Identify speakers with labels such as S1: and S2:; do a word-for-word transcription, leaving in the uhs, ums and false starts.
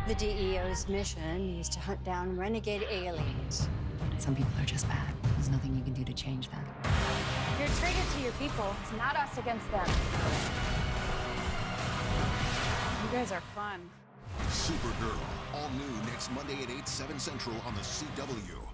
S1: The D E O's mission is to hunt down renegade aliens.
S2: Some people are just bad. There's nothing you can do to change that.
S3: You're traitor to your people. It's not us against them. You guys are fun.
S4: Supergirl, all new next Monday at eight, seven Central on the C W.